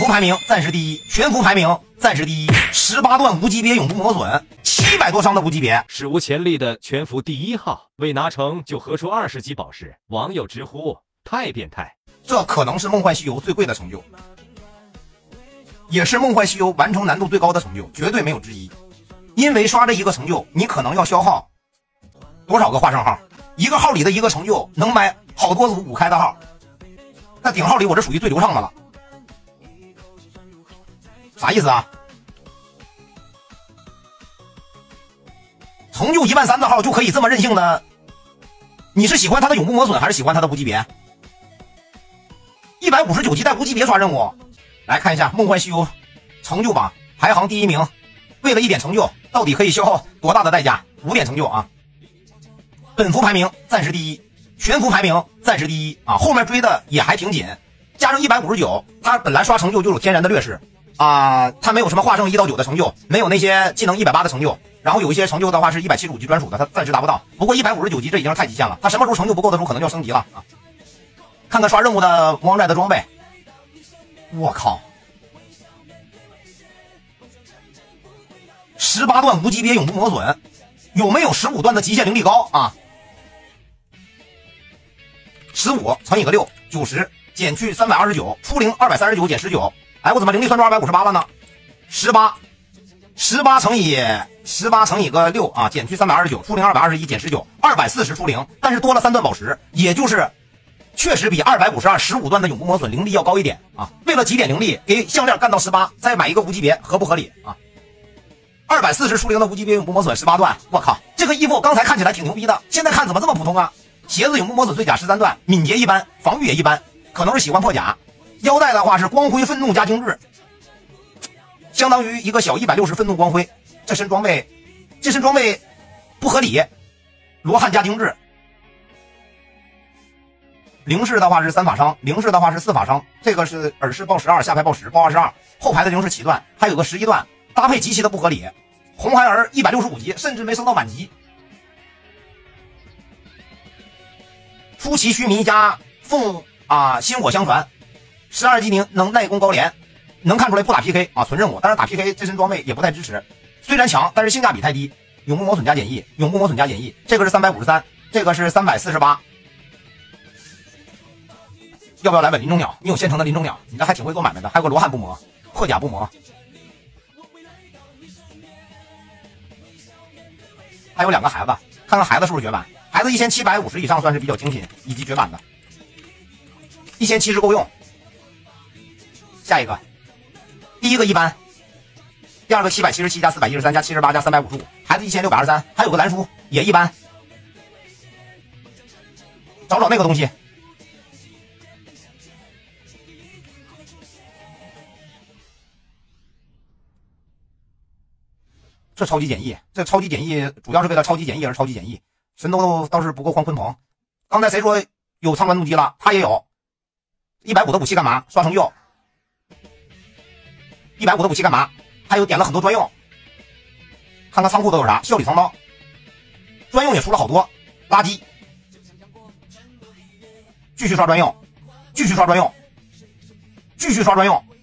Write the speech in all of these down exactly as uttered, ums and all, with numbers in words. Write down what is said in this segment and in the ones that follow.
服排名暂时第一，全服排名暂时第一，十八段无级别永不磨损，七百多伤的无级别， 史无前例的全服第一号，未拿成就合出二十级宝石，网友直呼太变态。 这可能是梦幻西游最贵的成就，也是梦幻西游完成难度最高的成就，绝对没有之一。因为刷这一个成就，你可能要消耗多少个化圣号？一个号里的一个成就能买好多组五开的号，在顶号里我这属于最流畅的了。啥意思啊？成就一万三的号就可以这么任性的？你是喜欢他的永不磨损，还是喜欢他的无级别？一百五十九级带无级别刷任务，来看一下梦幻西游成就榜排行第一名，为了一点成就，到底可以消耗多大的代价？五点成就啊！本服排名暂时第一，全服排名暂时第一啊，后面追的也还挺紧，加上一百五十九，他本来刷成就就有天然的劣势啊，他没有什么化圣一到九的成就，没有那些技能一百八的成就，然后有一些成就的话是一百七十五级专属的，他暂时达不到。不过一百五十九级这已经是太极限了，他什么时候成就不够的时候，可能就要升级了啊！看看刷任务的魔王寨的装备，我靠，十八段无级别永不磨损，有没有十五段的极限灵力高啊？十五乘以个六，九十减去三百二十九，出灵二百三十九减十九，哎，我怎么灵力算出二百五十八了呢？十八，十八乘以十八乘以个六啊，减去三百二十九，出灵二百二十一减十九，二百四十出灵，但是多了三段宝石，也就是确实比二百五十二十五段的永不磨损灵力要高一点啊。为了几点灵力，给项链干到十八，再买一个无级别，合不合理啊？二百四十出灵的无级别永不磨损十八段，我靠，这个衣服刚才看起来挺牛逼的，现在看怎么这么普通啊？鞋子永不磨损碎甲十三段，敏捷一般，防御也一般，可能是喜欢破甲。腰带的话是光辉愤怒加精致，相当于一个小一百六十愤怒光辉。这身装备，这身装备不合理，罗汉加精致。灵式的话是三法伤，灵式的话是四法伤，这个是耳饰报十二，下排报十，报二十二，后排的灵式七段，还有个十一段，搭配极其的不合理。红孩儿一百六十五级，甚至没升到满级。出奇须弥加凤啊，薪火相传，十二级能能耐攻高连，能看出来不打 P K 啊，纯任务。但是打 P K 这身装备也不太支持，虽然强，但是性价比太低。永不磨损加减益，永不磨损加减益，这个是三百五十三，这个是三百四十八。要不要来本林中鸟？你有现成的林中鸟，你这还挺会做买卖的。还有个罗汉不磨，破甲不磨，还有两个孩子，看看孩子是不是绝版。孩子一千七百五十以上算是比较精品以及绝版的，一千七十够用。下一个，第一个一般，第二个七百七十七加四百一十三加七十八加三百五十五，孩子一千六百二十三，还有个蓝书也一般。找找那个东西，这超级简易，这超级简易主要是为了超级简易而超级简易。神兜倒是不够狂鲲鹏，刚才谁说有苍鸾怒击了？他也有。一百五的武器干嘛？刷成就。一百五的武器干嘛？还有点了很多专用。看看仓库都有啥？笑里藏刀，专用也出了好多。垃圾，继续刷专用，继续刷专用，继续刷专用。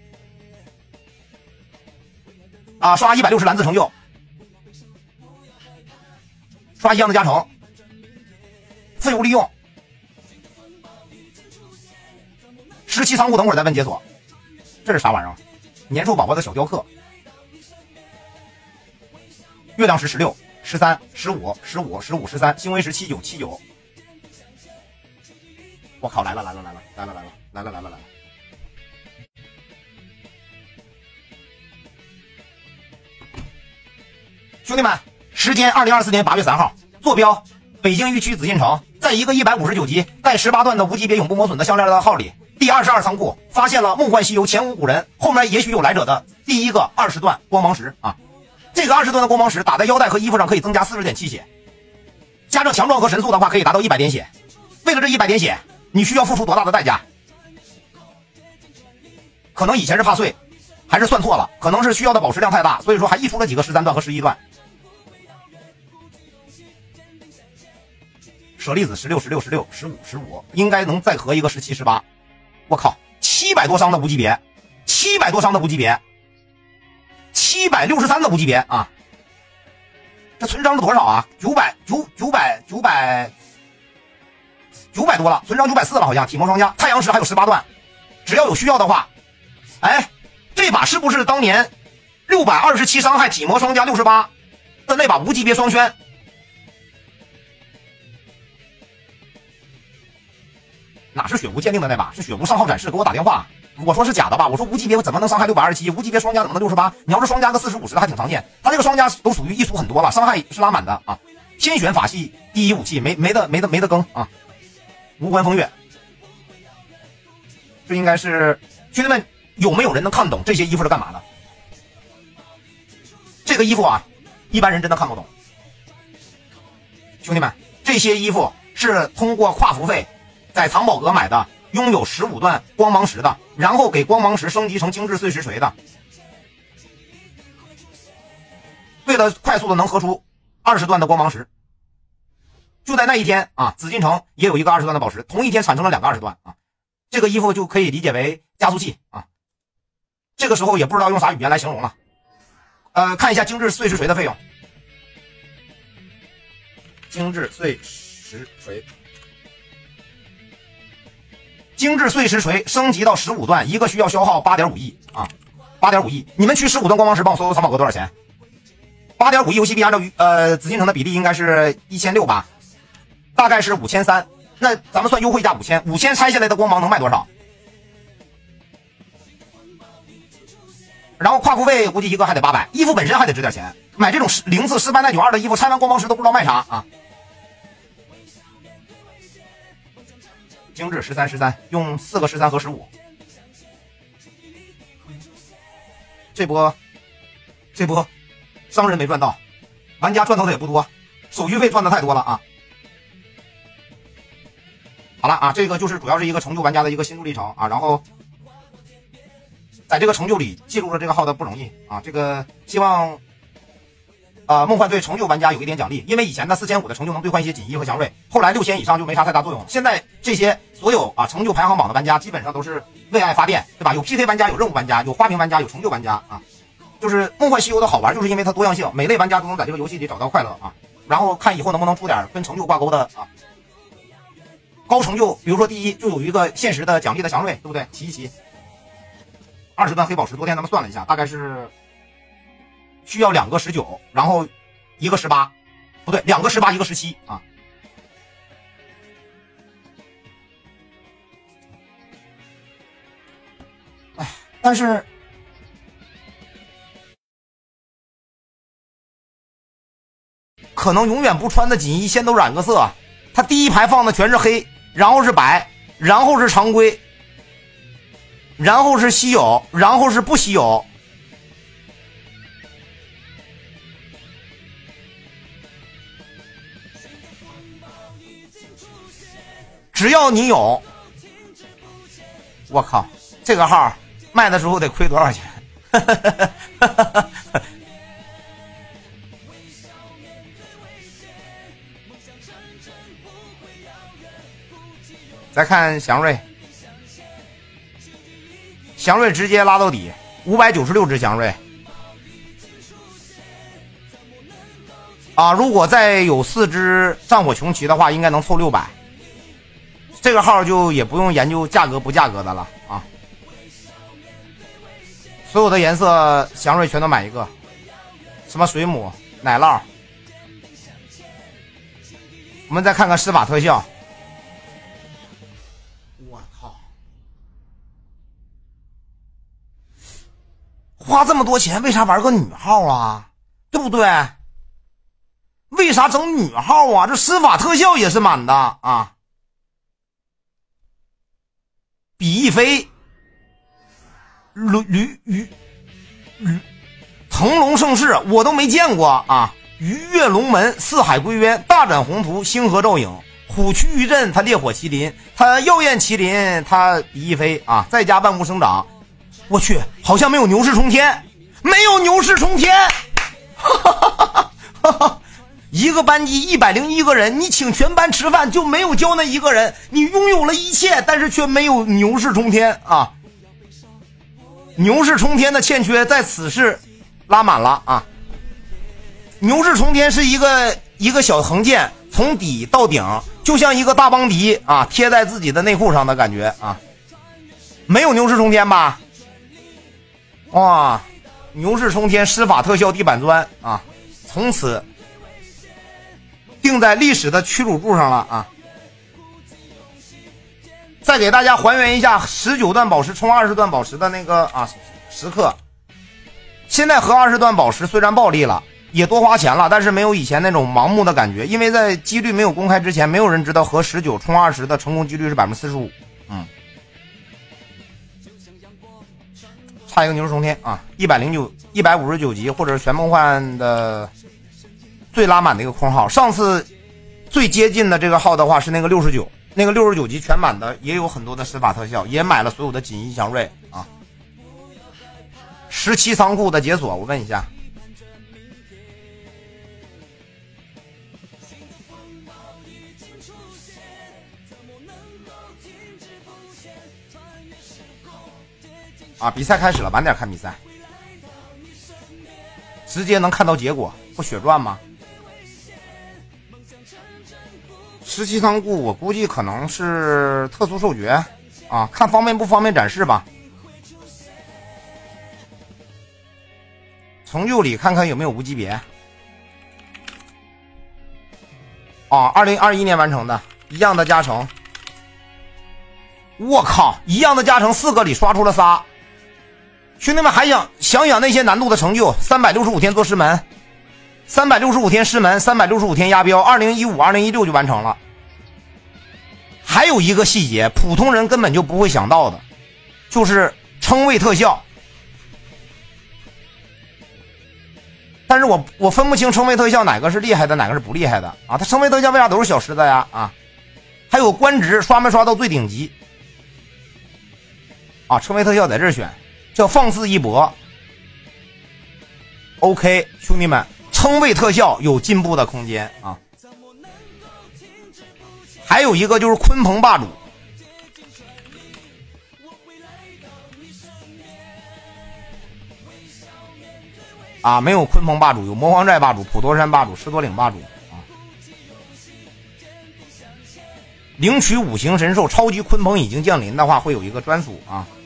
啊，刷一百六十蓝字成就。刷一样的加成，废物利用，十七仓库等会儿再问解锁，这是啥玩意儿？年兽宝宝的小雕刻，月亮石十六、十三、十五、十五、十五、十三，星威石七九七九。我靠，来了来了来了来了来了来了来了来了！兄弟们！时间二零二四年八月三号，坐标北京豫区紫禁城，在一个一百五十九级带十八段的无级别永不磨损的项链的号里，第二十二仓库发现了梦幻西游前无古人，后面也许有来者的第一个二十段光芒石啊！这个二十段的光芒石打在腰带和衣服上可以增加四十点气血，加上强壮和神速的话可以达到一百点血。为了这一百点血，你需要付出多大的代价？可能以前是怕碎，还是算错了，可能是需要的宝石量太大，所以说还溢出了几个十三段和十一段。舍利子十六、十六、十六、十五、十五，应该能再合一个十七、十八。我靠，七百多伤的无级别， 七百多伤的无级别，七百六十三的无级别啊！这存伤是多少啊？九百九九百九百九百多了，存伤九百四了，好像体魔双加，太阳石还有十八段，只要有需要的话，哎，这把是不是当年六百二十七伤害体魔双加六十八的那把无级别双圈？哪是雪无鉴定的那把？是雪无上号展示给我打电话，我说是假的吧？我说无级别怎么能伤害六百二十七？无级别双加怎么能六十八？你要是双加个四十五十的还挺常见，他这个双加都属于一俗很多了，伤害是拉满的啊！天选法系第一武器，没没得没得没得更啊！无关风月，这应该是兄弟们有没有人能看懂这些衣服是干嘛的？这个衣服啊，一般人真的看不懂。兄弟们，这些衣服是通过跨服费在藏宝阁买的，拥有十五段光芒石的，然后给光芒石升级成精致碎石锤的。为了快速的能合出二十段的光芒石，就在那一天啊，紫禁城也有一个二十段的宝石，同一天产生了两个二十段啊。这个衣服就可以理解为加速器啊。这个时候也不知道用啥语言来形容了。呃，看一下精致碎石锤的费用。精致碎石锤。精致碎石锤升级到十五段，一个需要消耗 八点五亿啊 ，八点五亿。你们去十五段光芒石帮我搜搜藏宝阁多少钱 ？八点五亿游戏币按照呃紫禁城的比例应该是一千六吧，大概是五千三。那咱们算优惠价五千，五千拆下来的光芒能卖多少？然后跨付费估计一个还得八百，衣服本身还得值点钱。买这种零次失败耐久二的衣服，拆完光芒石都不知道卖啥啊。精致十三十三，用四个十三和十五。这波，这波，商人没赚到，玩家赚到的也不多，手续费赚的太多了啊！好了啊，这个就是主要是一个成就玩家的一个心路历程啊，然后在这个成就里记录了这个号的不容易啊，这个希望。呃，梦幻对成就玩家有一点奖励，因为以前的四千五的成就能兑换一些锦衣和祥瑞，后来六千以上就没啥太大作用。现在这些所有啊成就排行榜的玩家基本上都是为爱发电，对吧？有 P K 玩家，有任务玩家，有花屏玩家，有成就玩家啊。就是梦幻西游的好玩，就是因为它多样性，每类玩家都能在这个游戏里找到快乐啊。然后看以后能不能出点跟成就挂钩的啊高成就，比如说第一就有一个限时的奖励的祥瑞，对不对？骑一骑，二十段黑宝石，昨天咱们算了一下，大概是。需要两个十九，然后一个十八，不对，两个十八，一个十七啊。哎，但是可能永远不穿的锦衣先都染个色，它第一排放的全是黑，然后是白，然后是常规，然后是稀有，然后是不稀有。只要你有，我靠，这个号卖的时候得亏多少钱？再看祥瑞，祥瑞直接拉到底，五百九十六只祥瑞啊！如果再有四只战火穷奇的话，应该能凑六百。这个号就也不用研究价格不价格的了啊！所有的颜色祥瑞全都买一个，什么水母、奶酪。我们再看看施法特效，我靠！花这么多钱，为啥玩个女号啊？对不对？为啥整女号啊？这施法特效也是满的啊！比翼飞，驴驴鱼驴，腾龙盛世我都没见过啊！鱼跃龙门，四海归渊，大展宏图，星河照影，虎躯鱼阵，它烈火麒麟，它耀焰麒麟，它比翼飞啊！再加万物生长，我去，好像没有牛市冲天，没有牛市冲天，哈哈哈哈哈哈！一个班级一百零一个人，你请全班吃饭就没有交那一个人，你拥有了一切，但是却没有牛市冲天啊！ 牛市冲天的欠缺在此时拉满了啊！牛市冲天是一个一个小横线，从底到顶，就像一个大邦迪啊，贴在自己的内裤上的感觉啊！没有牛市冲天吧？哇！牛市冲天，施法特效地板砖啊！从此定在历史的屈辱柱上了啊！再给大家还原一下十九段宝石冲二十段宝石的那个啊时刻。现在合二十段宝石虽然暴利了，也多花钱了，但是没有以前那种盲目的感觉，因为在几率没有公开之前，没有人知道合十九冲二十的成功几率是百分之四十五。嗯，差一个牛市冲天啊，一百零九、一百五十九级或者是全梦幻的最拉满的一个空号。上次最接近的这个号的话是那个六十九。那个六十九级全满的也有很多的施法特效，也买了所有的锦衣祥瑞啊。十七仓库的解锁，我问一下，啊，比赛开始了，晚点看比赛，直接能看到结果，不血赚吗？十七仓库，我估计可能是特殊授决啊，看方便不方便展示吧。成就里看看有没有无级别。啊，二零二一年完成的，一样的加成。我靠，一样的加成，四个里刷出了仨。兄弟们还想想想那些难度的成就，三百六十五天做师门。三百六十五天师门，三百六十五天压标，二零一五、二零一六就完成了。还有一个细节，普通人根本就不会想到的，就是称谓特效。但是我我分不清称谓特效哪个是厉害的，哪个是不厉害的啊？它称谓特效为啥都是小狮子呀？啊，还有官职刷没刷到最顶级？啊，称谓特效在这儿选，叫放肆一搏。OK， 兄弟们。称谓特效有进步的空间啊！还有一个就是鲲鹏霸主，啊，没有鲲鹏霸主，有魔方寨霸主、普陀山霸主、狮驼岭霸主啊。领取五行神兽超级鲲鹏已经降临的话，会有一个专属啊。